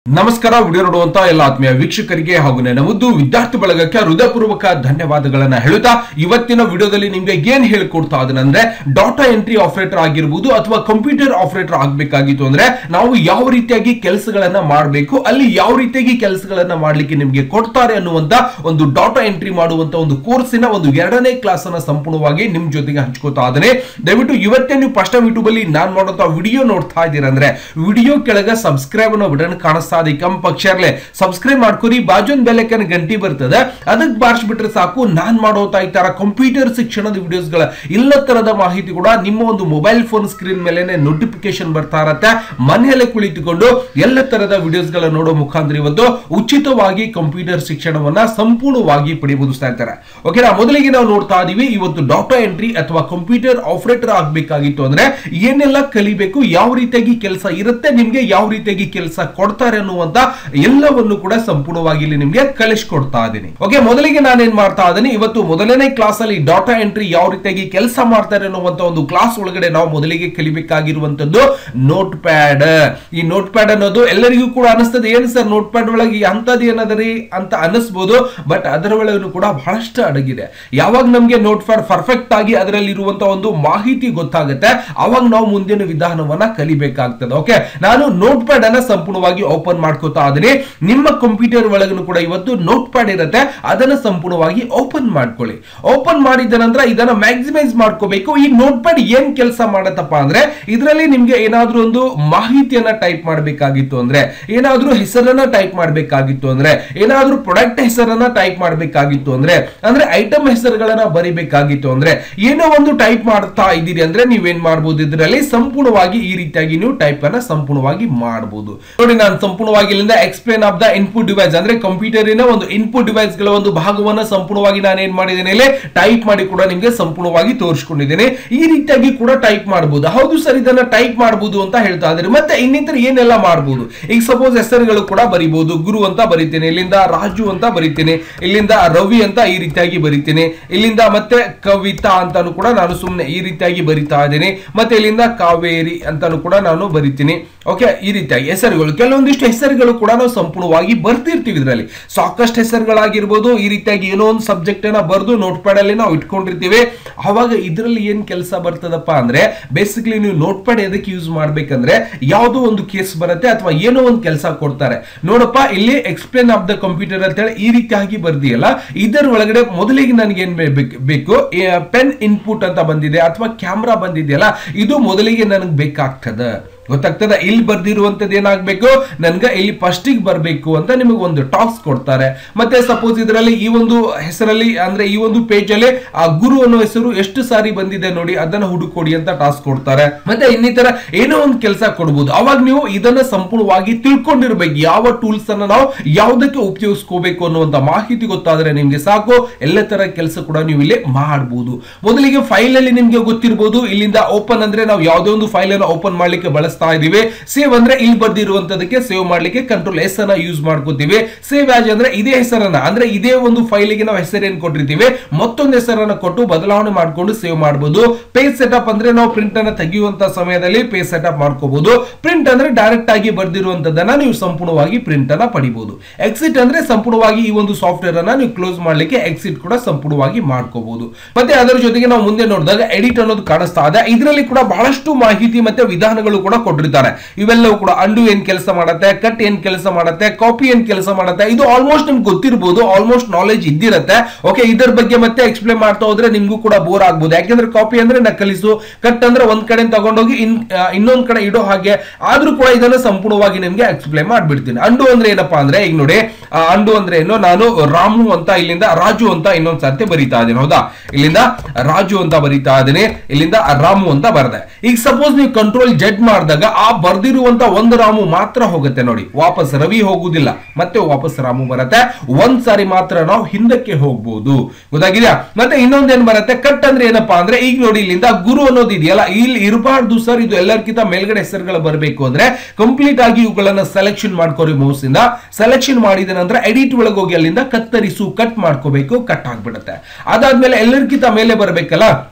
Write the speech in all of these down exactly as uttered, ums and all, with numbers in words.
ನಮಸ್ಕಾರ. ವಿಡಿಯೋ ನೋಡುವಂತ ಎಲ್ಲ ಆತ್ಮೀಯ ವೀಕ್ಷಕರಿಗೆ ಹಾಗೂ ನನ್ನ ಮುದ್ದು ವಿದ್ಯಾರ್ಥಿ ಬಳಗಕ್ಕೆ ಹೃದಯಪೂರ್ವಕ ಧನ್ಯವಾದಗಳನ್ನ ಹೇಳುತ್ತಾ ಇವತ್ತಿನ ವಿಡಿಯೋದಲ್ಲಿ ನಿಮ್ಗೆ ಏನ್ ಹೇಳ್ಕೊಡ್ತಾ ಅದನಂದ್ರೆ ಡಾಟಾ ಎಂಟ್ರಿ ಆಪರೇಟರ್ ಆಗಿರಬಹುದು ಅಥವಾ ಕಂಪ್ಯೂಟರ್ ಆಪರೇಟರ್ ಆಗಬೇಕಾಗಿತ್ತು ಅಂದ್ರೆ ನಾವು ಯಾವ ರೀತಿಯಾಗಿ ಕೆಲಸಗಳನ್ನ ಮಾಡಬೇಕು, ಅಲ್ಲಿ ಯಾವ ರೀತಿಯಾಗಿ ಕೆಲಸಗಳನ್ನ ಮಾಡ್ಲಿಕ್ಕೆ ನಿಮ್ಗೆ ಕೊಡ್ತಾರೆ ಅನ್ನುವಂತ ಒಂದು ಡಾಟಾ ಎಂಟ್ರಿ ಮಾಡುವಂತ ಒಂದು ಕೋರ್ಸಿನ ಒಂದು ಎರಡನೇ ಕ್ಲಾಸ್ ಅನ್ನ ಸಂಪೂರ್ಣವಾಗಿ ನಿಮ್ ಜೊತೆಗೆ ಹಂಚ್ಕೋತಾ ಇದ್ದೇನೆ. ದಯವಿಟ್ಟು ಇವತ್ತೇ ನೀವು ಫಸ್ಟ್ ಟೈಮ್ ಯೂಟ್ಯೂಬ್ ಅಲ್ಲಿ ನಾನ್ ಮಾಡುವಂತ ವಿಡಿಯೋ ನೋಡ್ತಾ ಇದ್ದೀರಾ ಅಂದ್ರೆ ವಿಡಿಯೋ ಕೆಳಗೆ ಸಬ್ಸ್ಕ್ರೈಬ್ ಅನ್ನೋ ಬಟನ್ ಕಾಣಿಸ್ತಾ ಕಂಪಕ್ಷರ್ಲೆ ಸಬ್ಸ್ಕ್ರೈಬ್ ಮಾಡ್ಕೊರಿ, ಬಾಜುನ್ ಬೆಲ್ ಐಕಾನ್ ಗಂಟಿ ಬರ್ತದೆ ಅದಕ್ಕೆ ಬಾರಿಸ್ಬಿಟ್ರೆ ಸಾಕು. ನಾನ್ ಮಾಡೋತಾ ಈ ತರ ಕಂಪ್ಯೂಟರ್ ಶಿಕ್ಷಣದ ವಿಡಿಯೋಸ್ ಗಳ ಎಲ್ಲ ತರದ ಮಾಹಿತಿ ಕೂಡ ನಿಮ್ಮ ಒಂದು ಮೊಬೈಲ್ ಫೋನ್ ಸ್ಕ್ರೀನ್ ಮೇಲೆ ನೋಟಿಫಿಕೇಶನ್ ಬರ್ತಾ ಇರತ್ತೆ. ಮನೆಯಲ್ಲೇ ಕುಳಿತುಕೊಂಡು ಎಲ್ಲ ತರದ ವಿಡಿಯೋಸ್ ಗಳ ನೋಡೋ ಮುಖಾಂತರ ಇವತ್ತು ಉಚಿತವಾಗಿ ಕಂಪ್ಯೂಟರ್ ಶಿಕ್ಷಣವನ್ನ ಸಂಪೂರ್ಣವಾಗಿ ಪಡೆಯಬಹುದು ಸ್ನೇಹಿತರೆ. ಓಕೆನಾ, ಮೊದಲಿಗೆ ನಾವು ನೋಡ್ತಾ ಇದೀವಿ ಇವತ್ತು ಡಾಟಾ ಎಂಟ್ರಿ ಅಥವಾ ಕಂಪ್ಯೂಟರ್ ಆಪರೇಟರ್ ಆಗಬೇಕಾಗಿತ್ತು ಅಂದ್ರೆ ಏನೆಲ್ಲ ಕಲಿಬೇಕು, ಯಾವ ರೀತಿಯಾಗಿ ಕೆಲಸ ಇರುತ್ತೆ, ನಿಮ್ಗೆ ಯಾವ ರೀತಿಯಾಗಿ ಕೆಲಸ ಕೊಡ್ತಾರೆ ಅನ್ನುವಂತ ಎಲ್ಲವನ್ನು ಕೂಡ ಸಂಪೂರ್ಣವಾಗಿ ಇಲ್ಲಿ ನಿಮ್ಗೆ ಕಲಿಸ್ಕೊಡ್ತಾ ಇದ್ದೀನಿ. ಓಕೆ, ಮೊದಲಿಗೆ ನಾನೇನ್ ಮಾಡ್ತಾ ಇದ್ದೀನಿ ಇವತ್ತು ಮೊದಲನೇ ಕ್ಲಾಸ್ ಅಲ್ಲಿ ಡಾಟಾ ಎಂಟ್ರಿ ಯಾವ ರೀತಿಯಾಗಿ ಕೆಲಸ ಮಾಡ್ತಾರೆ ಅನ್ನುವಂತ ಒಂದು ಕ್ಲಾಸ್ ಒಳಗಡೆ ನಾವು ಮೊದಲಿಗೆ ಕಲಿಬೇಕಾಗಿರುವಂತದ್ದು ನೋಟ್ ಪ್ಯಾಡ್. ಈ ನೋಟ್ ಪ್ಯಾಡ್ ಅನ್ನೋದು ಎಲ್ಲರಿಗೂ ಕೂಡ ಅನಿಸ್ತದೆ, ಏನು ಸರ್ ನೋಟ್ ಪ್ಯಾಡ್ ಒಳಗೆ ಅಂತದ್ದು ಏನದರಿ ಅಂತ ಅನಿಸ್ಬೋದು, ಬಟ್ ಅದರ ಒಳಗೂ ಕೂಡ ಬಹಳಷ್ಟು ಅಡಗಿದೆ. ಯಾವಾಗ ನಮ್ಗೆ ನೋಟ್ ಪ್ಯಾಡ್ ಪರ್ಫೆಕ್ಟ್ ಆಗಿ ಅದರಲ್ಲಿ ಇರುವಂತ ಒಂದು ಮಾಹಿತಿ ಗೊತ್ತಾಗುತ್ತೆ ಅವಾಗ ನಾವು ಮುಂದಿನ ವಿಧಾನವನ್ನ ಕಲಿಬೇಕಾಗ್ತದೆ. ಓಕೆ, ನಾನು ನೋಟ್ ಪ್ಯಾಡ್ ಅನ್ನ ಸಂಪೂರ್ಣವಾಗಿ ಓಪನ್ ಮಾಡ್ಕೋತಾ ಇದೀನಿ. ನಿಮ್ಮ ಕಂಪ್ಯೂಟರ್ ಒಳಗೂ ಕೂಡ ಇವತ್ತು ನೋಟ್ ಪ್ಯಾಡ್ ಇರುತ್ತೆ, ಅದನ್ನ ಸಂಪೂರ್ಣವಾಗಿ ಓಪನ್ ಮಾಡ್ಕೊಳ್ಳಿ. ಓಪನ್ ಮಾಡಿದ ನಂತರ ಇದನ್ನ ಮ್ಯಾಕ್ಸಿಮೈಸ್ ಮಾಡ್ಕೋಬೇಕು. ಈ ನೋಟ್ ಪ್ಯಾಡ್ ಏನ್ ಕೆಲಸ ಮಾಡತ್ತಪ್ಪ ಅಂದ್ರೆ ಇದರಲ್ಲಿ ನಿಮ್ಗೆ ಏನಾದ್ರೂ ಒಂದು ಮಾಹಿತಿಯನ್ನ ಟೈಪ್ ಮಾಡಬೇಕಾಗಿತ್ತು ಅಂದ್ರೆ, ಏನಾದ್ರೂ ಹೆಸರನ್ನ ಟೈಪ್ ಮಾಡಬೇಕಾಗಿತ್ತು ಅಂದ್ರೆ, ಏನಾದ್ರೂ ಪ್ರಾಡಕ್ಟ್ ಹೆಸರನ್ನ ಟೈಪ್ ಮಾಡಬೇಕಾಗಿತ್ತು ಅಂದ್ರೆ, ಅಂದ್ರೆ ಐಟಮ್ ಹೆಸರುಗಳನ್ನ ಬರಿಬೇಕಾಗಿತ್ತು ಅಂದ್ರೆ, ಏನೋ ಒಂದು ಟೈಪ್ ಮಾಡ್ತಾ ಇದ್ದೀರಿ ಅಂದ್ರೆ ನೀವೇನ್ ಮಾಡಬಹುದು, ಇದರಲ್ಲಿ ಸಂಪೂರ್ಣವಾಗಿ ಈ ರೀತಿಯಾಗಿ ನೀವು ಟೈಪ್ ಅನ್ನ ಸಂಪೂರ್ಣವಾಗಿ ಮಾಡಬಹುದು. ನೋಡಿ, ನಾನು ಸಂಪೂರ್ಣವಾಗಿ ಇಲ್ಲಿಂದ explain of the input device ಅಂದ್ರೆ ಕಂಪ್ಯೂಟರಿನ ಒಂದು ಇನ್ಪುಟ್ ಡಿವೈಸ್ ಗಳ ಒಂದು ಭಾಗವನ್ನ ಸಂಪೂರ್ಣವಾಗಿ ನಾನು ಏನ್ ಮಾಡಿದ್ದೇನೆ ಇಲ್ಲಿ ಟೈಪ್ ಮಾಡಿ ಕೂಡ ನಿಮ್ಗೆ ಸಂಪೂರ್ಣವಾಗಿ ತೋರಿಸ್ಕೊಂಡಿದ್ದೇನೆ. ಈ ರೀತಿಯಾಗಿ ಕೂಡ ಟೈಪ್ ಮಾಡಬಹುದು. ಹೌದು ಸರ್, ಇದನ್ನ ಟೈಪ್ ಮಾಡಬಹುದು ಅಂತ ಹೇಳ್ತಾ ಇದ್ದಾರೆ. ಮತ್ತೆ ಇನ್ನಿತರ ಏನೆಲ್ಲ ಮಾಡಬಹುದು, ಈಗ ಸಪೋಸ್ ಹೆಸರುಗಳು ಕೂಡ ಬರಿಬಹುದು. ಗುರು ಅಂತ ಬರಿತೇನೆ, ಇಲ್ಲಿಂದ ರಾಜು ಅಂತ ಬರಿತೇನೆ, ಇಲ್ಲಿಂದ ರವಿ ಅಂತ ಈ ರೀತಿಯಾಗಿ ಬರಿತೇನೆ, ಇಲ್ಲಿಂದ ಮತ್ತೆ ಕವಿತಾ ಅಂತಾನು ಕೂಡ ನಾನು ಸುಮ್ಮನೆ ಈ ರೀತಿಯಾಗಿ ಬರಿತಾ ಇದ್ದೇನೆ, ಮತ್ತೆ ಇಲ್ಲಿಂದ ಕಾವೇರಿ ಅಂತಾನು ಕೂಡ ನಾನು ಬರಿತೀನಿ. ಓಕೆ, ಈ ರೀತಿಯಾಗಿ ಹೆಸರುಗಳು ಕೆಲವೊಂದಿಷ್ಟು ಹೆಸರುಗಳು ಕೂಡ ನಾವು ಸಂಪೂರ್ಣವಾಗಿ ಬರ್ತಿರ್ತೀವಿ. ಇದರಲ್ಲಿ ಸಾಕಷ್ಟು ಹೆಸರುಗಳಾಗಿರ್ಬೋದು, ಈ ರೀತಿಯಾಗಿ ಏನೋ ಒಂದು ಸಬ್ಜೆಕ್ಟ್ ಅನ್ನ ಬರೆದು ನೋಟ್ ಪ್ಯಾಡ್ ಅಲ್ಲಿ ನಾವು ಇಟ್ಕೊಂಡಿರ್ತೀವಿ. ಅವಾಗ ಇದರಲ್ಲಿ ಏನ್ ಕೆಲಸ ಬರ್ತದಪ್ಪ ಅಂದ್ರೆ ಬೇಸಿಕಲಿ ನೀವು ನೋಟ್ ಪ್ಯಾಡ್ ಎದಕ್ಕೆ ಯೂಸ್ ಮಾಡ್ಬೇಕಂದ್ರೆ ಯಾವುದೋ ಒಂದು ಕೇಸ್ ಬರುತ್ತೆ ಅಥವಾ ಏನೋ ಒಂದು ಕೆಲಸ ಕೊಡ್ತಾರೆ. ನೋಡಪ್ಪ, ಇಲ್ಲಿ ಎಕ್ಸ್ಪ್ಲೇನ್ ಆಫ್ ದ ಕಂಪ್ಯೂಟರ್ ಅಂತ ಹೇಳಿ ಈ ರೀತಿಯಾಗಿ ಬರ್ದಿಯಲ್ಲ, ಇದರ ಒಳಗಡೆ ಮೊದಲಿಗೆ ನನಗೆ ಏನ್ ಬೇಕು, ಪೆನ್ ಇನ್ಪುಟ್ ಅಂತ ಬಂದಿದೆ ಅಥವಾ ಕ್ಯಾಮ್ರಾ ಬಂದಿದೆಯಲ್ಲ, ಇದು ಮೊದಲಿಗೆ ನನಗೆ ಬೇಕಾಗ್ತದೆ. ಗೊತ್ತಾಗ್ತದ, ಇಲ್ಲಿ ಬರ್ದಿರುವಂತದ್ದು ಏನಾಗಬೇಕು, ನನ್ಗೆ ಇಲ್ಲಿ ಫಸ್ಟ್ ಗೆ ಬರಬೇಕು ಅಂತ ನಿಮಗೆ ಒಂದು ಟಾಸ್ಕ್ ಕೊಡ್ತಾರೆ. ಮತ್ತೆ ಸಪೋಸ್ ಇದರಲ್ಲಿ ಈ ಒಂದು ಹೆಸರಲ್ಲಿ ಅಂದ್ರೆ ಈ ಒಂದು ಪೇಜ್ ಅಲ್ಲಿ ಆ ಗುರು ಅನ್ನೋ ಹೆಸರು ಎಷ್ಟು ಸಾರಿ ಬಂದಿದೆ ನೋಡಿ, ಅದನ್ನ ಹುಡುಕೊಡಿ ಅಂತ ಟಾಸ್ಕ್ ಕೊಡ್ತಾರೆ. ಮತ್ತೆ ಇನ್ನಿತರ ಏನೋ ಒಂದು ಕೆಲಸ ಕೊಡಬಹುದು. ಅವಾಗ ನೀವು ಇದನ್ನ ಸಂಪೂರ್ಣವಾಗಿ ತಿಳ್ಕೊಂಡಿರ್ಬೇಕು, ಯಾವ ಟೂಲ್ಸ್ ಅನ್ನ ನಾವು ಯಾವುದಕ್ಕೆ ಉಪಯೋಗಿಸ್ಕೋಬೇಕು ಅನ್ನುವಂತ ಮಾಹಿತಿ ಗೊತ್ತಾದ್ರೆ ನಿಮ್ಗೆ ಸಾಕು, ಎಲ್ಲ ತರ ಕೆಲಸ ಕೂಡ ನೀವು ಇಲ್ಲಿ ಮಾಡಬಹುದು. ಮೊದಲಿಗೆ ಫೈಲ್ ಅಲ್ಲಿ ನಿಮ್ಗೆ ಗೊತ್ತಿರಬಹುದು, ಇಲ್ಲಿಂದ ಓಪನ್ ಅಂದ್ರೆ ನಾವು ಯಾವುದೇ ಒಂದು ಫೈಲ್ ಅನ್ನು ಓಪನ್ ಮಾಡ್ಲಿಕ್ಕೆ ಬಳಸ್ತಾ ಇದೀವಿ. ಸೇವ್ ಅಂದ್ರೆ ಇಲ್ಲಿ ಬರ್ದಿರುವಂತದಕ್ಕೆ ಸೇವ್ ಮಾಡ್ಲಿಕ್ಕೆ ಕಂಟ್ರೋಲ್ ಎಸ್ ಅನ್ನ ಯೂಸ್ ಮಾಡ್ಕೋತೀವಿ. ಸೇವ್ ಆಸ್ ಅಂದ್ರೆ ಇದೇ ಹೆಸರನ್ನ ಅಂದ್ರೆ ಇದೇ ಒಂದು ಫೈಲಿಗೆ ನಾವು ಹೆಸರೇನು ಕೊಟ್ಟಿರ್ತೀವಿ ಮತ್ತೊಂದು ಹೆಸರನ್ನ ಕೊಟ್ಟು ಬದಲಾವಣೆ ಮಾಡ್ಕೊಂಡು ಸೇವ್ ಮಾಡಬಹುದು. ಪೇಜ್ ಸೆಟಪ್ ಅಂದ್ರೆ ನಾವು ಪ್ರಿಂಟ್ ಅನ್ನ ತೆಗೆಯುವಂತ ಸಮಯದಲ್ಲಿ ಪೇಜ್ ಸೆಟಪ್ ಮಾಡ್ಕೋಬಹುದು. ಪ್ರಿಂಟ್ ಅಂದ್ರೆ ಡೈರೆಕ್ಟ್ ಆಗಿ ಬರ್ದಿರುವಂತದನ್ನ ನೀವು ಸಂಪೂರ್ಣವಾಗಿ ಪ್ರಿಂಟ್ ಅನ್ನ ಪಡಿಬಹುದು. ಎಕ್ಸಿಟ್ ಅಂದ್ರೆ ಸಂಪೂರ್ಣವಾಗಿ ಈ ಒಂದು ಸಾಫ್ಟ್ವೇರ್ ಅನ್ನ ನೀವು ಕ್ಲೋಸ್ ಮಾಡ್ಲಿಕ್ಕೆ ಎಕ್ಸಿಟ್ ಕೂಡ ಸಂಪೂರ್ಣವಾಗಿ ಮಾಡ್ಕೋಬಹುದು. ಮತ್ತೆ ಅದರ ಜೊತೆಗೆ ನಾವು ಮುಂದೆ ನೋಡಿದಾಗ ಎಡಿಟ್ ಅನ್ನೋದು ಕಾಣಿಸ್ತಾ ಇದೆ. ಇದರಲ್ಲಿ ಕೂಡ ಬಹಳಷ್ಟು ಮಾಹಿತಿ ಮತ್ತೆ ವಿಧಾನಗಳು ಕೂಡ ಕೊಟ್ಟಿರ್ತಾರೆ. ಇವೆಲ್ಲವೂ ಕೂಡ ಅಂಡು ಏನ್ ಕೆಲಸ ಮಾಡುತ್ತೆ, ಕಟ್ ಏನ್ ಕೆಲಸ ಮಾಡುತ್ತೆ, ಕಾಪಿ ಏನ್ ಕೆಲಸ ಮಾಡುತ್ತೆ, ಇದು ಆಲ್ಮೋಸ್ಟ್ ನಿಮ್ಗೆ ಗೊತ್ತಿರಬಹುದು, ಆಲ್ಮೋಸ್ಟ್ ನಾಲೆಜ್ ಇದ್ದಿರತ್ತೆ. ಓಕೆ, ಇದರ ಬಗ್ಗೆ ಮತ್ತೆ ಎಕ್ಸ್ಪ್ಲೇನ್ ಮಾಡ್ತಾ ಹೋದ್ರೆ ನಿಮ್ಗೂ ಕೂಡ ಬೋರ್ ಆಗ್ಬಹುದು. ಯಾಕೆಂದ್ರೆ ಕಾಪಿ ಅಂದ್ರೆ ನಕಲಿಸು, ಕಟ್ ಅಂದ್ರೆ ಒಂದ್ ಕಡೆ ತಗೊಂಡೋಗಿ ಇನ್ ಇನ್ನೊಂದ್ ಕಡೆ ಇಡೋ ಹಾಗೆ. ಆದ್ರೂ ಕೂಡ ಇದನ್ನ ಸಂಪೂರ್ಣವಾಗಿ ನಿಮ್ಗೆ ಎಕ್ಸ್ಪ್ಲೇನ್ ಮಾಡ್ಬಿಡ್ತೀನಿ. ಅಂಡು ಅಂದ್ರೆ ಏನಪ್ಪಾ ಅಂದ್ರೆ ಈಗ ನೋಡಿ, ಅಂಡು ಅಂದ್ರೆ ಏನು, ನಾನು ರಾಮು ಅಂತ ಇಲ್ಲಿಂದ ರಾಜು ಅಂತ ಇನ್ನೊಂದ್ ಸರ್ತಿ ಬರಿತಾ ಇದ್ದೀನಿ. ಹೌದಾ, ಇಲ್ಲಿಂದ ರಾಜು ಅಂತ ಬರಿತಾ ಇದ್ದೀನಿ, ಇಲ್ಲಿಂದ ರಾಮು ಅಂತ ಬರ್ದೆ. ಈಗ ಸಪೋಸ್ ನೀವು ಕಂಟ್ರೋಲ್ ಜೆಡ್ ಮಾಡಿದಾಗ ಆ ಬರ್ದಿರುವಂತ ಒಂದು ರಾಮು ಮಾತ್ರ ಹೋಗುತ್ತೆ ನೋಡಿ, ವಾಪಸ್ ರವಿ ಹೋಗುದಿಲ್ಲ, ಮತ್ತೆ ವಾಪಸ್ ರಾಮು ಬರುತ್ತೆ. ಒಂದ್ ಸಾರಿ ಮಾತ್ರ ನಾವು ಹಿಂದಕ್ಕೆ ಹೋಗ್ಬಹುದು. ಗೊತ್ತಾಗಿದ್ಯಾ? ಮತ್ತೆ ಇನ್ನೊಂದೇನ್ ಬರುತ್ತೆ, ಕಟ್ ಅಂದ್ರೆ ಏನಪ್ಪಾ ಅಂದ್ರೆ ಈಗ ನೋಡಿ ಇಲ್ಲಿಂದ ಗುರು ಅನ್ನೋದು ಇದೆಯಲ್ಲ, ಇಲ್ಲಿ ಇರಬಾರ್ದು ಸರ್, ಇದು ಎಲ್ಲರಿಗಿಂತ ಮೇಲ್ಗಡೆ ಹೆಸರುಗಳು ಬರಬೇಕು ಅಂದ್ರೆ ಕಂಪ್ಲೀಟ್ ಆಗಿ ಇವುಗಳನ್ನ ಸೆಲೆಕ್ಷನ್ ಮಾಡ್ಕೋರಿ. ಮೌಸ್ ಇಂದ ಸೆಲೆಕ್ಷನ್ ಮಾಡಿದ ನಂತರ ಎಡಿಟ್ ಒಳಗೆ ಹೋಗಿ ಅಲ್ಲಿಂದ ಕತ್ತರಿಸು, ಕಟ್ ಮಾಡ್ಕೋಬೇಕು, ಕಟ್ ಆಗ್ಬಿಡುತ್ತೆ. ಅದಾದ್ಮೇಲೆ ಎಲ್ಲರಿಗಿಂತ ಮೇಲೆ ಬರಬೇಕಲ್ಲ,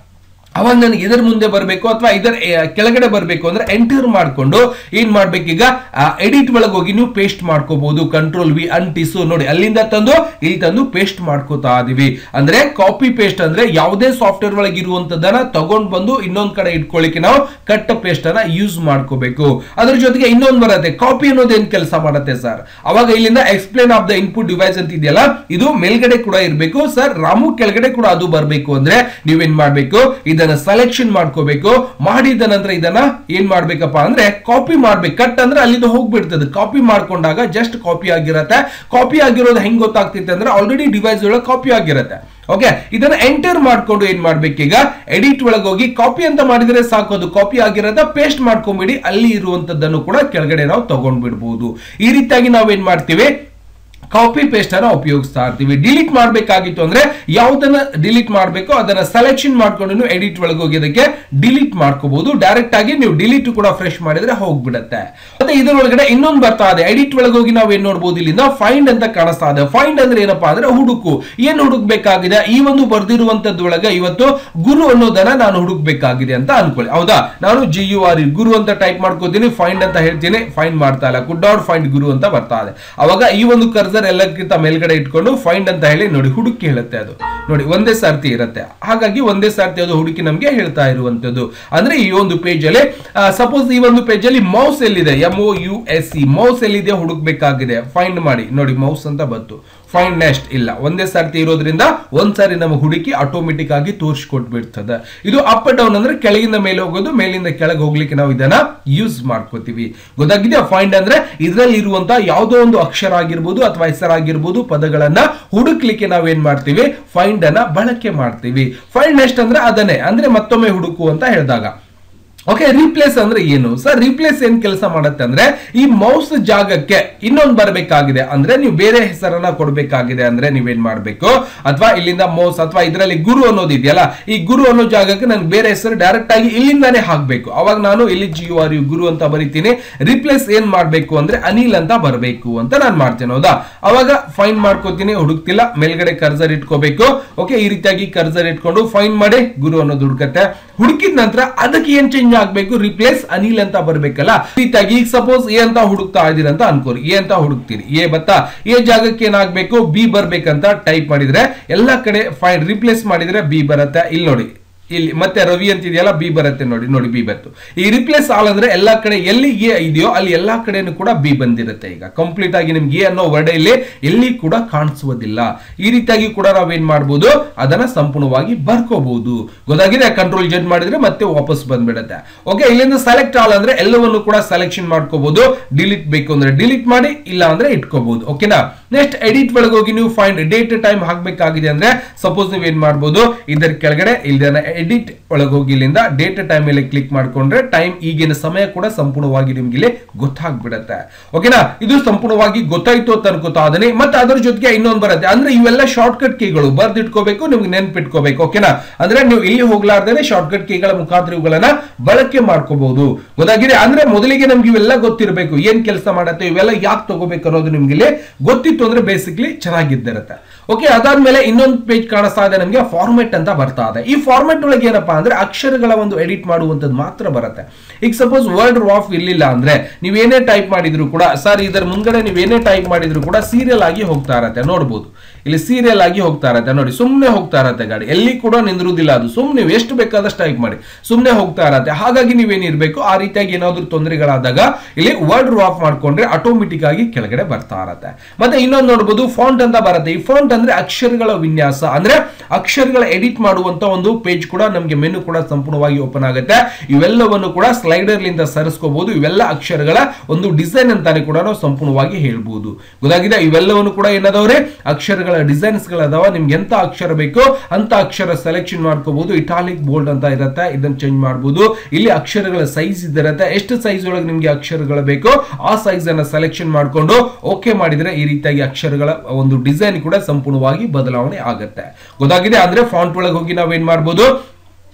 ಅವಾಗ ನನಗೆ ಇದರ ಮುಂದೆ ಬರಬೇಕು ಅಥವಾ ಇದರ ಕೆಳಗಡೆ ಬರಬೇಕು ಅಂದ್ರೆ ಎಂಟರ್ ಮಾಡ್ಕೊಂಡು ಏನ್ ಮಾಡ್ಬೇಕೀಗ ಎಡಿಟ್ ಒಳಗೆ ಹೋಗಿ ನೀವು ಪೇಸ್ಟ್ ಮಾಡ್ಕೋಬಹುದು. ಕಂಟ್ರೋಲ್ ವಿ ಅಂಟಿಸು ನೋಡಿ, ಅಲ್ಲಿಂದ ತಂದು ಇಲ್ಲಿ ತಂದು ಪೇಸ್ಟ್ ಮಾಡ್ಕೋತಾ ಇದೀವಿ. ಅಂದ್ರೆ ಕಾಪಿ ಪೇಸ್ಟ್ ಅಂದ್ರೆ ಯಾವುದೇ ಸಾಫ್ಟ್ವೇರ್ ಒಳಗೆ ಇರುವಂತದನ್ನ ತಗೊಂಡ್ ಬಂದು ಇನ್ನೊಂದ್ ಕಡೆ ಇಟ್ಕೊಳ್ಳಿಕ್ಕೆ ನಾವು ಕಟ್ ಪೇಸ್ಟ್ ಅನ್ನ ಯೂಸ್ ಮಾಡ್ಕೋಬೇಕು. ಅದ್ರ ಜೊತೆಗೆ ಇನ್ನೊಂದು ಬರುತ್ತೆ, ಕಾಪಿ ಅನ್ನೋದು ಏನ್ ಕೆಲಸ ಮಾಡುತ್ತೆ ಸರ್, ಅವಾಗ ಇಲ್ಲಿಂದ explain of the input device ಅಂತ ಇದೆಯಲ್ಲ, ಇದು ಮೇಲ್ಗಡೆ ಕೂಡ ಇರಬೇಕು ಸರ್, ರಾಮು ಕೆಳಗಡೆ ಕೂಡ ಅದು ಬರಬೇಕು ಅಂದ್ರೆ ನೀವೇನ್ ಮಾಡ್ಬೇಕು, ಇದನ್ನ ಸೆಲೆಕ್ಷನ್ ಮಾಡ್ಕೋಬೇಕು. ಮಾಡಿದ ನಂತರ ಇದನ್ನ ಏನ್ ಮಾಡ್ಬೇಕಪ್ಪ ಅಂದ್ರೆ ಕಾಪಿ ಮಾಡ್ಬೇಕು. ಕಟ್ ಅಂದ್ರೆ ಅಲ್ಲಿಂದ ಹೋಗ್ಬಿಡ್ತದೆ, ಕಾಪಿ ಮಾಡ್ಕೊಂಡಾಗ ಜಸ್ಟ್ ಕಾಪಿ ಆಗಿರತ್ತೆ. ಕಾಪಿ ಆಗಿರೋದು ಹೆಂಗ್ ಗೊತ್ತಾಗ್ತಿತ್ತು ಅಂದ್ರೆ ಆಲ್ರೆಡಿ ಡಿವೈಸ್ ಒಳಗೆ ಕಾಪಿ ಆಗಿರತ್ತೆ. ಓಕೆ, ಇದನ್ನ ಎಂಟರ್ ಮಾಡ್ಕೊಂಡು ಏನ್ ಮಾಡ್ಬೇಕೀಗ ಎಡಿಟ್ ಒಳಗೆ ಹೋಗಿ ಕಾಪಿ ಅಂತ ಮಾಡಿದ್ರೆ ಸಾಕು, ಅದು ಕಾಪಿ ಆಗಿರೋದ ಪೇಸ್ಟ್ ಮಾಡ್ಕೊಂಡ್ಬಿಡಿ. ಅಲ್ಲಿ ಇರುವಂತದ್ದನ್ನು ಕೂಡ ಕೆಳಗಡೆ ನಾವು ತಗೊಂಡ್ ಬಿಡಬಹುದು. ಈ ರೀತಿಯಾಗಿ ನಾವೇನ್ ಮಾಡ್ತೀವಿ, ಕಾಪಿ ಪೇಸ್ಟ್ ಅನ್ನ ಉಪಯೋಗಿಸ್ತಾ ಇರ್ತೀವಿ. ಡಿಲೀಟ್ ಮಾಡಬೇಕಾಗಿತ್ತು ಅಂದ್ರೆ ಯಾವ್ದನ್ನ ಡಿಲೀಟ್ ಮಾಡಬೇಕು ಅದನ್ನ ಸೆಲೆಕ್ಷನ್ ಮಾಡ್ಕೊಂಡು ನೀವು ಎಡಿಟ್ ಒಳಗೆ ಹೋಗಿ ಅದಕ್ಕೆ ಡಿಲೀಟ್ ಮಾಡ್ಕೋಬಹುದು. ಡೈರೆಕ್ಟ್ ಆಗಿ ನೀವು ಡಿಲೀಟ್ ಕೂಡ ಫ್ರೆಶ್ ಮಾಡಿದ್ರೆ ಹೋಗ್ಬಿಡುತ್ತೆ. ಮತ್ತೆ ಇದರೊಳಗಡೆ ಇನ್ನೊಂದು ಬರ್ತಾ ಇದೆ, ಎಡಿಟ್ ಒಳಗೆ ಹೋಗಿ ನಾವು ಏನ್ ನೋಡಬಹುದು, ಇಲ್ಲಿಂದ ಫೈಂಡ್ ಅಂತ ಕಾಣಿಸ್ತಾ ಇದೆ. ಫೈಂಡ್ ಅಂದ್ರೆ ಏನಪ್ಪಾ ಅಂದ್ರೆ ಹುಡುಕು. ಏನ್ ಹುಡುಕ್ಬೇಕಾಗಿದೆ, ಈ ಒಂದು ಬರ್ದಿರುವಂತದ್ದೊಳಗೆ ಇವತ್ತು ಗುರು ಅನ್ನೋದನ್ನ ನಾನು ಹುಡುಕ್ಬೇಕಾಗಿದೆ ಅಂತ ಅನ್ಕೊಳ್ಳಿ. ಹೌದಾ, ನಾನು ಜಿ ಯು ಆರ್ ಗುರು ಅಂತ ಟೈಪ್ ಮಾಡ್ಕೋತೀನಿ, ಫೈಂಡ್ ಅಂತ ಹೇಳ್ತೀನಿ, ಫೈಂಡ್ ಮಾಡ್ತಾ ಇಲ್ಲ, ಕುಡ್ ನಾಟ್ ಫೈಂಡ್ ಗುರು ಅಂತ ಬರ್ತಾ ಇದೆ. ಅವಾಗ ಈ ಒಂದು ಕರ್ಸರ್ ಎಲ್ಲಕ್ಕಿಂತ ಮೇಲ್ಗಡೆ ಇಟ್ಕೊಂಡು ಫೈಂಡ್ ಅಂತ ಹೇಳಿ ನೋಡಿ ಹುಡುಕಿ ಹೇಳುತ್ತೆ. ಅದು ನೋಡಿ ಒಂದೇ ಸರ್ತಿ ಇರುತ್ತೆ, ಹಾಗಾಗಿ ಒಂದೇ ಸರ್ತಿ ಅದು ಹುಡುಕಿ ನಮ್ಗೆ ಹೇಳ್ತಾ ಇರುವಂತದ್ದು. ಅಂದ್ರೆ ಈ ಒಂದು ಪೇಜ್ ಅಲ್ಲಿ ಸಪೋಸ್ ಈ ಒಂದು ಪೇಜ್ ಅಲ್ಲಿ ಮೌಸ್ ಎಲ್ಲಿದೆ, M O U S C mouse ಎಲ್ಲಿದೆ ಹುಡುಕ್ಬೇಕಾಗಿದೆ, ಫೈಂಡ್ ಮಾಡಿ ನೋಡಿ ಮೌಸ್ ಅಂತ ಬಂತು. ಫೈಂಡ್ ನೆಕ್ಸ್ಟ್ ಇಲ್ಲ, ಒಂದೇ ಸರ್ತಿ ಇರೋದ್ರಿಂದ ಒಂದ್ಸಾರಿ ನಮಗೆ ಹುಡುಕಿ ಆಟೋಮೆಟಿಕ್ ಆಗಿ ತೋರಿಸ್ಕೊಟ್ಬಿಡ್ತದೆ. ಇದು ಅಪ್ ಡೌನ್ ಅಂದ್ರೆ ಕೆಳಗಿಂದ ಮೇಲೆ ಹೋಗೋದು, ಮೇಲಿಂದ ಕೆಳಗೆ ಹೋಗ್ಲಿಕ್ಕೆ ನಾವು ಇದನ್ನ ಯೂಸ್ ಮಾಡ್ಕೋತೀವಿ. ಗೊತ್ತಾಗಿದೆ? ಫೈಂಡ್ ಅಂದ್ರೆ ಇದರಲ್ಲಿ ಇರುವಂತಹ ಯಾವುದೋ ಒಂದು ಅಕ್ಷರ ಆಗಿರ್ಬೋದು ಅಥವಾ ಹೆಸರಾಗಿರ್ಬೋದು, ಪದಗಳನ್ನ ಹುಡುಕ್ಲಿಕ್ಕೆ ನಾವೇನ್ ಮಾಡ್ತೀವಿ, ಫೈಂಡ್ ಅನ್ನ ಬಳಕೆ ಮಾಡ್ತೀವಿ. ಫೈಂಡ್ ನೆಕ್ಸ್ಟ್ ಅಂದ್ರೆ ಅದನ್ನೇ, ಅಂದ್ರೆ ಮತ್ತೊಮ್ಮೆ ಹುಡುಕು ಅಂತ ಹೇಳಿದಾಗ. ಓಕೆ, ರೀಪ್ಲೇಸ್ ಅಂದ್ರೆ ಏನು ಸರ್? ರೀಪ್ಲೇಸ್ ಏನ್ ಕೆಲಸ ಮಾಡುತ್ತೆ ಅಂದ್ರೆ ಈ ಮೌಸ್ ಜಾಗಕ್ಕೆ ಇನ್ನೊಂದು ಬರಬೇಕಾಗಿದೆ ಅಂದ್ರೆ ನೀವು ಬೇರೆ ಹೆಸರನ್ನ ಕೊಡಬೇಕಾಗಿದೆ ಅಂದ್ರೆ ನೀವೇನ್ ಮಾಡ್ಬೇಕು, ಅಥವಾ ಇಲ್ಲಿಂದ ಮೌಸ್ ಅಥವಾ ಇದರಲ್ಲಿ ಗುರು ಅನ್ನೋದು ಇದೆಯಲ್ಲ, ಈ ಗುರು ಅನ್ನೋ ಜಾಗಕ್ಕೆ ನನ್ಗೆ ಬೇರೆ ಹೆಸರು ಡೈರೆಕ್ಟ್ ಆಗಿ ಇಲ್ಲಿಂದಾನೇ ಹಾಕ್ಬೇಕು. ಅವಾಗ ನಾನು ಇಲ್ಲಿ G U R U Guru ಅಂತ ಬರೀತೀನಿ. ರಿಪ್ಲೇಸ್ ಏನ್ ಮಾಡ್ಬೇಕು ಅಂದ್ರೆ ಅನಿಲ್ ಅಂತ ಬರಬೇಕು ಅಂತ ನಾನು ಮಾಡ್ತೇನೆ. ಹೌದಾ, ಅವಾಗ ಫೈಂಡ್ ಮಾಡ್ಕೋತೀನಿ, ಹುಡುಕ್ತಿಲ್ಲ, ಮೇಲ್ಗಡೆ ಕರ್ಸರ್ ಇಟ್ಕೋಬೇಕು. ಓಕೆ, ಈ ರೀತಿಯಾಗಿ ಕರ್ಸರ್ ಇಟ್ಕೊಂಡು ಫೈಂಡ್ ಮಾಡಿ ಗುರು ಅನ್ನೋದು ಹುಡುಕತ್ತೆ. ಹುಡುಕಿದ ನಂತರ ಅದಕ್ಕೆ ಏನ್ ಚೇಂಜ್ ಆಗ್ಬೇಕು, ರಿಪ್ಲೇಸ್ ಅನಿಲ್ ಅಂತ ಬರ್ಬೇಕಲ್ಲ. ರೀತಿಯಾಗಿ ಈಗ ಸಪೋಸ್ ಎ ಅಂತ ಹುಡುಕ್ತಾ ಇದೀರ ಅಂತ ಅನ್ಕೋರಿ, ಎ ಅಂತ ಹುಡುಕ್ತೀರಿ, ಎ ಬತ್ತಾ, ಎ ಜಾಗಕ್ಕೆ ಏನಾಗಬೇಕು, ಬಿ ಬರ್ಬೇಕಂತ ಟೈಪ್ ಮಾಡಿದ್ರೆ ಎಲ್ಲಾ ಕಡೆ ಫೈಂಡ್ ರಿಪ್ಲೇಸ್ ಮಾಡಿದ್ರೆ ಬಿ ಬರುತ್ತೆ. ಇಲ್ಲಿ ನೋಡಿ, ಇಲ್ಲಿ ಮತ್ತೆ ರವಿ ಅಂತ ಇದೆಯಲ್ಲ, ಬಿ ಬರುತ್ತೆ ನೋಡಿ, ನೋಡಿ ಬಿ ಬಂತು. ಈ ರಿಪ್ಲೇಸ್ ಆಲ್ ಅಂದ್ರೆ ಎಲ್ಲಾ ಕಡೆ ಎಲ್ಲಿ ಎ ಇದೆಯೋ ಅಲ್ಲಿ ಎಲ್ಲಾ ಕಡೆನೂ ಕೂಡ ಬಿ ಬಂದಿರುತ್ತೆ. ಈಗ ಕಂಪ್ಲೀಟ್ ಆಗಿ ನಿಮ್ಗೆ ಎ ಅನ್ನೋ ವರ್ಡ್ ಇಲ್ಲಿ ಎಲ್ಲಿ ಕೂಡ ಕಾಣಿಸುವುದಿಲ್ಲ. ಈ ರೀತಿಯಾಗಿ ಕೂಡ ನಾವೇನ್ ಮಾಡಬಹುದು, ಅದನ್ನ ಸಂಪೂರ್ಣವಾಗಿ ಬರ್ಕೋಬಹುದು. ಗೊತ್ತಾಗಿದೆ? ಕಂಟ್ರೋಲ್ ಜೆಡ್ ಮಾಡಿದ್ರೆ ಮತ್ತೆ ವಾಪಸ್ ಬಂದ್ಬಿಡುತ್ತೆ. ಓಕೆ, ಇಲ್ಲಿಂದ ಸೆಲೆಕ್ಟ್ ಆಲ್ ಅಂದ್ರೆ ಎಲ್ಲವನ್ನು ಕೂಡ ಸೆಲೆಕ್ಷನ್ ಮಾಡ್ಕೋಬಹುದು. ಡಿಲೀಟ್ ಬೇಕು ಅಂದ್ರೆ ಡಿಲೀಟ್ ಮಾಡಿ, ಇಲ್ಲ ಅಂದ್ರೆ ಇಟ್ಕೋಬಹುದು. ಓಕೆನಾ? ನೆಕ್ಸ್ಟ್ ಎಡಿಟ್ ಒಳಗೆ ಹೋಗಿ ನೀವು ಫೈಂಡ್ ಡೇಟ್ ಟೈಮ್ ಹಾಕ್ಬೇಕಾಗಿದೆ ಅಂದ್ರೆ ಸಪೋಸ್ ನೀವು ಏನ್ ಮಾಡಬಹುದು, ಇದರ ಕೆಳಗಡೆ ಇಲ್ದೇನ ಎಡಿಟ್ ಒಳಗೆ ಹೋಗಿ ಇಲ್ಲಿಂದ ಡೇಟ್ ಟೈಮ್ ಮೇಲೆ ಕ್ಲಿಕ್ ಮಾಡ್ಕೊಂಡ್ರೆ ಟೈಮ್ ಈಗಿನ ಸಮಯ ಕೂಡ ಸಂಪೂರ್ಣವಾಗಿ ನಿಮ್ಗೆ ಇಲ್ಲಿ ಗೊತ್ತಾಗ್ಬಿಡತ್ತೆ. ಓಕೆನಾ? ಇದು ಸಂಪೂರ್ಣವಾಗಿ ಗೊತ್ತಾಯ್ತು ಅಂತ ಅನ್ಕೋತಾ ಅದನ್ನೇ. ಮತ್ತೆ ಅದರ ಜೊತೆಗೆ ಇನ್ನೊಂದು ಬರುತ್ತೆ, ಅಂದ್ರೆ ಇವೆಲ್ಲ ಶಾರ್ಟ್ ಕಟ್ ಕೀಗಳು ಬರ್ದಿಟ್ಕೋಬೇಕು, ನಿಮ್ಗೆ ನೆನ್ಪಿಟ್ಕೋಬೇಕು. ಓಕೆನಾ? ಅಂದ್ರೆ ನೀವು ಇಲ್ಲಿ ಹೋಗ್ಲಾರ್ದೇನೆ ಶಾರ್ಟ್ ಕಟ್ ಕೀಗಳ ಮುಖಾಂತರ ಇವುಗಳನ್ನ ಬಳಕೆ ಮಾಡ್ಕೋಬಹುದು. ಗೊತ್ತಾಗಿದೆ? ಅಂದ್ರೆ ಮೊದಲಿಗೆ ನಮ್ಗೆ ಇವೆಲ್ಲ ಗೊತ್ತಿರಬೇಕು, ಏನ್ ಕೆಲಸ ಮಾಡತ್ತೆ, ಇವೆಲ್ಲ ಯಾಕೆ ತಗೋಬೇಕು ಅನ್ನೋದು ನಿಮ್ಗೆ ಇಲ್ಲಿ ಗೊತ್ತಿತ್ತು ಅಂದ್ರೆ ಬೇಸಿಕ್ಲಿ ಚೆನ್ನಾಗಿದ್ದಿರುತ್ತೆ. ಓಕೆ, ಅದಾದ್ಮೇಲೆ ಇನ್ನೊಂದು ಪೇಜ್ ಕಾಣಿಸ್ತಾ ಇದೆ ನಮ್ಗೆ, ಫಾರ್ಮೆಟ್ ಅಂತ ಬರ್ತಾ ಇದೆ. ಈ ಫಾರ್ಮೆಟ್ ಒಳಗೆ ಏನಪ್ಪಾ ಅಂದ್ರೆ ಅಕ್ಷರಗಳ ಒಂದು ಎಡಿಟ್ ಮಾಡುವಂತದ್ದು ಮಾತ್ರ ಬರುತ್ತೆ. ಈಗ ಸಪೋಸ್ ವರ್ಡ್ ರಾಫ್ ಇರ್ಲಿಲ್ಲ ಅಂದ್ರೆ ನೀವೇನೇ ಟೈಪ್ ಮಾಡಿದ್ರು ಕೂಡ ಸರ್, ಇದರ ಮುಂದ್ಗಡೆ ನೀವೇನೇ ಟೈಪ್ ಮಾಡಿದ್ರು ಕೂಡ ಸೀರಿಯಲ್ ಆಗಿ ಹೋಗ್ತಾ ಇರತ್ತೆ. ನೋಡ್ಬೋದು ಇಲ್ಲಿ ಸೀರಿಯಲ್ ಆಗಿ ಹೋಗ್ತಾ ಇರತ್ತೆ ನೋಡಿ, ಸುಮ್ನೆ ಹೋಗ್ತಾ ಇರತ್ತೆ ಗಾಡಿ, ಎಲ್ಲಿ ಕೂಡ ನಿಂದಿರುವುದಿಲ್ಲ. ಅದು ಸುಮ್ನೆ ನೀವು ಎಷ್ಟು ಬೇಕಾದಷ್ಟು ಟೈಪ್ ಮಾಡಿ ಸುಮ್ನೆ ಹೋಗ್ತಾ ಇರತ್ತೆ. ಹಾಗಾಗಿ ನೀವೇನಿರ್ಬೇಕು, ಆ ರೀತಿಯಾಗಿ ಏನಾದ್ರು ತೊಂದರೆಗಳಾದಾಗ ಇಲ್ಲಿ ವರ್ಡ್ ರಾಫ್ ಮಾಡ್ಕೊಂಡ್ರೆ ಆಟೋಮೆಟಿಕ್ ಆಗಿ ಕೆಳಗಡೆ ಬರ್ತಾ ಇರತ್ತೆ. ಮತ್ತೆ ಇನ್ನೊಂದು ನೋಡ್ಬೋದು, ಫಾಂಟ್ ಅಂತ ಬರುತ್ತೆ. ಈ ಫಾಂಟ್ ಅಂದ್ರೆ ಅಕ್ಷರಗಳ ವಿನ್ಯಾಸ, ಅಂದ್ರೆ ಅಕ್ಷರಗಳ ಎಡಿಟ್ ಮಾಡುವಂತ ಒಂದು ಪೇಜ್ ಕೂಡ ನಮ್ಗೆ ಮೆನು ಕೂಡ ಸಂಪೂರ್ಣವಾಗಿ ಓಪನ್ ಆಗುತ್ತೆ. ಇವೆಲ್ಲವನ್ನು ಕೂಡ ಸ್ಲೈಡರ್ ಲಿಂದ ಸರಿಸ್ಕೋಬಹುದು. ಇವೆಲ್ಲ ಅಕ್ಷರಗಳ ಒಂದು ಡಿಸೈನ್ ಅಂತಾನೆ ಕೂಡ ನಾವು ಸಂಪೂರ್ಣವಾಗಿ ಹೇಳ್ಬಹುದು. ಗೊತ್ತಾಗಿದೆ? ಇವೆಲ್ಲವನ್ನು ಕೂಡ ಏನದವ್ರೆ ಅಕ್ಷರಗಳ ಡಿಸೈನ್ಸ್ ಗಳದಾವ. ನಿಮ್ಗೆ ಎಂತ ಅಕ್ಷರ ಬೇಕೋ ಅಂತ ಅಕ್ಷರ ಸೆಲೆಕ್ಷನ್ ಮಾಡ್ಕೋಬಹುದು. ಇಟಾಲಿಕ್ ಬೋಲ್ಡ್ ಅಂತ ಇರುತ್ತೆ, ಇದನ್ನ ಚೇಂಜ್ ಮಾಡಬಹುದು. ಇಲ್ಲಿ ಅಕ್ಷರಗಳ ಸೈಜ್ ಇದಿರುತ್ತೆ, ಎಷ್ಟು ಸೈಜ್ ಒಳಗೆ ನಿಮ್ಗೆ ಅಕ್ಷರಗಳು ಬೇಕೋ ಆ ಸೈಜ್ ಅನ್ನ ಸೆಲೆಕ್ಷನ್ ಮಾಡ್ಕೊಂಡು ಓಕೆ ಮಾಡಿದ್ರೆ ಈ ರೀತಿಯಾಗಿ ಅಕ್ಷರಗಳ ಒಂದು ಡಿಸೈನ್ ಕೂಡ ಸಂಪೂರ್ಣವಾಗಿ ಬದಲಾವಣೆ ಆಗುತ್ತೆ. ಗೊತ್ತಾಗಿದೆ? ಅಂದ್ರೆ ಫಾಂಟ್ ಒಳಗೆ ಹೋಗಿ ನಾವೇನ್ ಮಾಡಬಹುದು,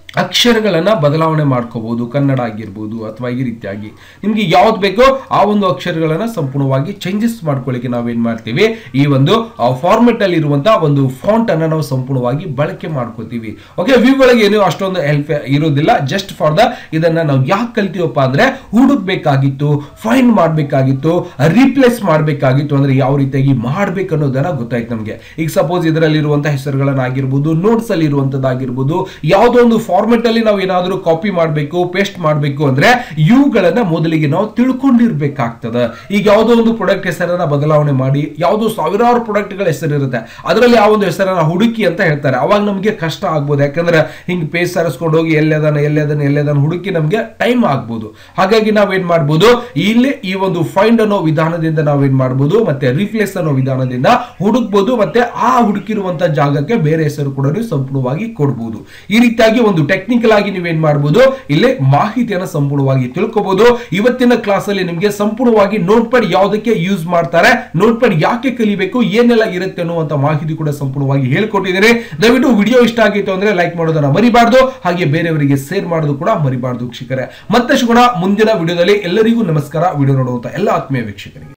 ಅಕ್ಷರಗಳನ್ನ ಬದಲಾವಣೆ ಮಾಡ್ಕೋಬಹುದು, ಕನ್ನಡ ಆಗಿರ್ಬೋದು ಅಥವಾ ಈ ರೀತಿಯಾಗಿ ನಿಮ್ಗೆ ಯಾವ್ದು ಬೇಕೋ ಆ ಒಂದು ಅಕ್ಷರಗಳನ್ನ ಸಂಪೂರ್ಣವಾಗಿ ಚೇಂಜಸ್ ಮಾಡ್ಕೊಳ್ಳಿಕ್ಕೆ ನಾವೇನ್ ಮಾಡ್ತೀವಿ, ಈ ಒಂದು ಫಾರ್ಮೆಟ್ ಅಲ್ಲಿ ಇರುವಂತಹ ಒಂದು ಫಾಂಟ್ ಅನ್ನ ನಾವು ಸಂಪೂರ್ಣವಾಗಿ ಬಳಕೆ ಮಾಡ್ಕೋತೀವಿ. ಓಕೆ, ವಿ ಒಳಗೆ ಏನು ಅಷ್ಟೊಂದು ಹೆಲ್ಪ್ ಇರೋದಿಲ್ಲ. ಜಸ್ಟ್ ಫಾರ್ ದ ಇದನ್ನ ನಾವು ಯಾಕೆ ಕಲ್ತೀವಪ್ಪ ಅಂದ್ರೆ ಹುಡುಕ್ಬೇಕಾಗಿತ್ತು, ಫೈಂಡ್ ಮಾಡ್ಬೇಕಾಗಿತ್ತು, ರೀಪ್ಲೇಸ್ ಮಾಡ್ಬೇಕಾಗಿತ್ತು, ಅಂದ್ರೆ ಯಾವ ರೀತಿಯಾಗಿ ಮಾಡ್ಬೇಕು ಅನ್ನೋದನ್ನ ಗೊತ್ತಾಯ್ತು ನಮ್ಗೆ. ಈಗ ಸಪೋಸ್ ಇದರಲ್ಲಿರುವಂತಹ ಹೆಸರುಗಳನ್ನ ಆಗಿರ್ಬೋದು, ನೋಟ್ಸ್ ಅಲ್ಲಿ ಇರುವಂತದ್ದಾಗಿರ್ಬೋದು, ಯಾವುದೋ ಒಂದು ಫಾರ್ಮೆಟ್ ಅಲ್ಲಿ ನಾವು ಏನಾದರೂ ಕಾಪಿ ಮಾಡಬೇಕು, ಪೇಸ್ಟ್ ಮಾಡಬೇಕು ಅಂದ್ರೆ ಇವುಗಳನ್ನ ಮೊದಲಿಗೆ ನಾವು ತಿಳ್ಕೊಂಡಿರ್ಬೇಕಾಗ್ತದೆ. ಈಗ ಯಾವುದೋ ಒಂದು ಪ್ರಾಡಕ್ಟ್ ಹೆಸರನ್ನ ಬದಲಾವಣೆ ಮಾಡಿ, ಯಾವುದೋ ಸಾವಿರಾರು ಪ್ರಾಡಕ್ಟ್ ಗಳ ಹೆಸರು ಇರುತ್ತೆ, ಅದರಲ್ಲಿ ಆ ಒಂದು ಹೆಸರನ್ನ ಹುಡುಕಿ ಅಂತ ಹೇಳ್ತಾರೆ. ಅವಾಗ ನಮಗೆ ಕಷ್ಟ ಆಗ್ಬೋದು, ಯಾಕಂದ್ರೆ ಹಿಂಗ್ ಪೇಜ್ ಸರಿಸ್ಕೊಂಡು ಹೋಗಿ ಎಲ್ಲದನ್ನ ಎಲ್ಲದನ್ನ ಎಲ್ಲದನ್ನ ಹುಡುಕಿ ನಮ್ಗೆ ಟೈಮ್ ಆಗ್ಬೋದು. ಹಾಗಾಗಿ ನಾವೇನ್ ಮಾಡ್ಬೋದು, ಇಲ್ಲಿ ಈ ಒಂದು ಫೈಂಡ್ ಅನ್ನೋ ವಿಧಾನದಿಂದ ನಾವೇನ್ ಮಾಡ್ಬೋದು, ಮತ್ತೆ ರಿಪ್ಲೇಸ್ ಅನ್ನೋ ವಿಧಾನದಿಂದ ಹುಡುಕ್ಬೋದು, ಮತ್ತೆ ಆ ಹುಡುಕಿರುವಂತಹ ಜಾಗಕ್ಕೆ ಬೇರೆ ಹೆಸರು ಕೂಡ ನೀವು ಸಂಪೂರ್ಣವಾಗಿ ಕೊಡಬಹುದು. ಈ ರೀತಿಯಾಗಿ ಒಂದು ಟೆಕ್ನಿಕಲ್ ಆಗಿ ನೀವೇನ್ ಮಾಡಬಹುದು, ಇಲ್ಲಿ ಮಾಹಿತಿಯನ್ನು ಸಂಪೂರ್ಣವಾಗಿ ತಿಳ್ಕೋಬಹುದು. ಇವತ್ತಿನ ಕ್ಲಾಸ್ ಅಲ್ಲಿ ನಿಮಗೆ ಸಂಪೂರ್ಣವಾಗಿ ನೋಟ್ ಪ್ಯಾಡ್ ಯಾವುದಕ್ಕೆ ಯೂಸ್ ಮಾಡ್ತಾರೆ, ನೋಟ್ ಪ್ಯಾಡ್ ಯಾಕೆ ಕಲಿಬೇಕು, ಏನೆಲ್ಲ ಇರುತ್ತೆ ಅನ್ನುವಂತ ಮಾಹಿತಿ ಕೂಡ ಸಂಪೂರ್ಣವಾಗಿ ಹೇಳ್ಕೊಟ್ಟಿದ್ದೇನೆ. ದಯವಿಟ್ಟು ವಿಡಿಯೋ ಇಷ್ಟ ಆಗಿತ್ತು ಅಂದ್ರೆ ಲೈಕ್ ಮಾಡೋದನ್ನ ಮರಿಬಾರ್ದು, ಹಾಗೆ ಬೇರೆಯವರಿಗೆ ಶೇರ್ ಮಾಡೋದು ಕೂಡ ಮರಿಬಾರ್ದು ವೀಕ್ಷಕರೇ. ಮತ್ತೆ ಸಿಗೋಣ ಮುಂದಿನ ವಿಡಿಯೋದಲ್ಲಿ. ಎಲ್ಲರಿಗೂ ನಮಸ್ಕಾರ. ವಿಡಿಯೋ ನೋಡುವಂತ ಎಲ್ಲ ಆತ್ಮೀಯ ವೀಕ್ಷಕರಿಗೆ.